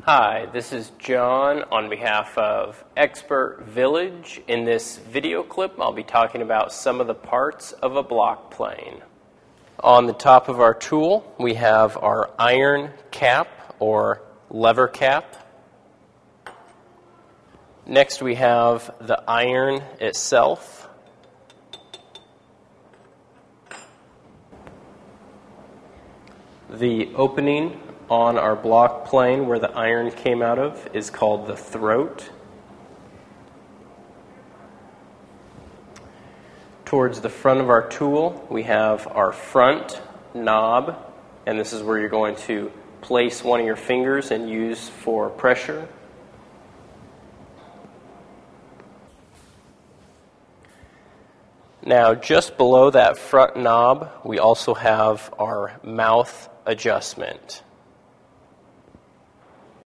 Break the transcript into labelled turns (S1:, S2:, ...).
S1: Hi, this is John on behalf of Expert Village. In this video clip, I'll be talking about some of the parts of a block plane. On the top of our tool, we have our iron cap or lever cap. Next, we have the iron itself. The opening on our block plane where the iron came out of is called the throat. Towards the front of our tool, we have our front knob, and this is where you're going to place one of your fingers and use for pressure. Now, just below that front knob, we also have our mouth adjustment.